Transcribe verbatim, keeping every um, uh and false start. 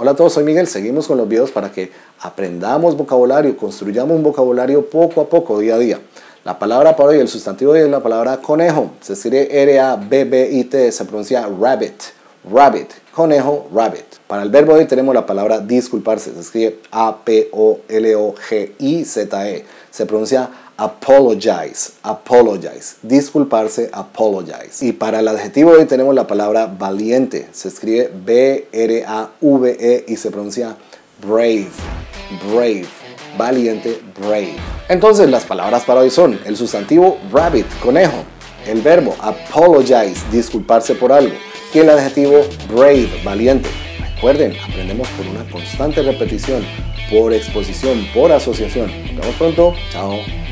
Hola a todos, soy Miguel. Seguimos con los videos para que aprendamos vocabulario, construyamos un vocabulario poco a poco, día a día. La palabra para hoy, el sustantivo de hoy es la palabra conejo. Se escribe R A B B I T, se pronuncia rabbit. Rabbit, conejo, rabbit. Para el verbo de hoy tenemos la palabra disculparse. Se escribe A P O L O G I Z E. Se pronuncia apologize, apologize, disculparse, apologize. Y para el adjetivo de hoy tenemos la palabra valiente. Se escribe B R A V E y se pronuncia brave, brave, valiente, brave. Entonces las palabras para hoy son el sustantivo rabbit, conejo, el verbo apologize, disculparse por algo, y el adjetivo brave, valiente. Recuerden, aprendemos por una constante repetición, por exposición, por asociación. Nos vemos pronto. Chao.